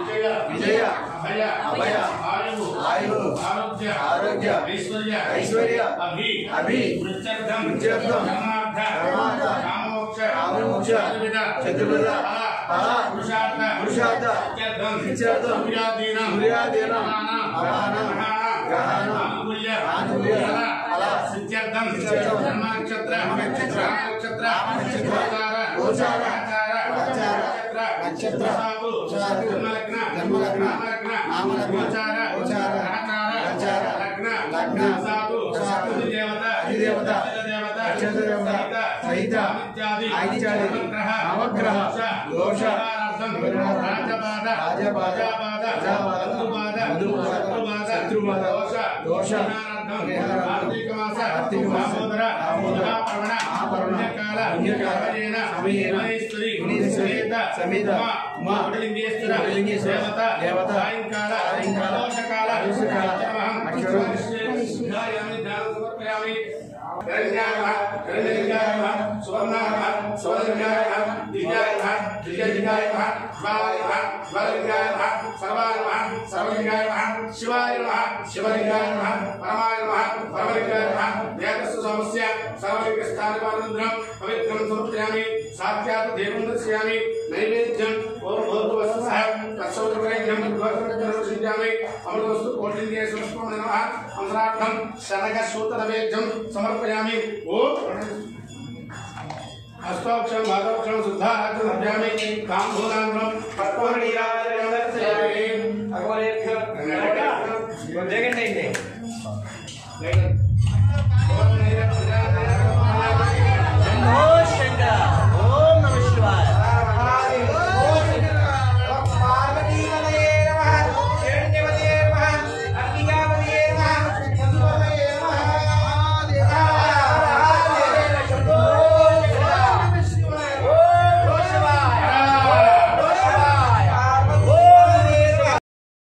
विजय अभय आयु आरोग्य ऐश्वर्य अभि वृक्षर्थम कामोक्ष चतुर्विध पुरुषार्थ सिद्ध्यर्थम जन्म नक्षत्र नवग्रह दोष दोष समेत शिवाय शिवलिंगाय परमाय परमलिंगाय समस्या सर्वलिंगस्थानपानंतरं पवित्रं समर्पयामि साक्षात् देवं दर्शयामि नैवेद्यं ओम भूर्भुवस्सुः तत्सवितुर्वरेण्यं भर्गोऽर्पयामि अमृतस्तु कोटिलिंगे समर्पयामि नमः मंत्रार्थं शनकसूत्रनैवेद्यं समर्पयामि ओम अष्टोक्षरं भागोक्षरं शुद्धार्थं समर्पयामि ताम्बूलान्नं पट्टोरणीयाय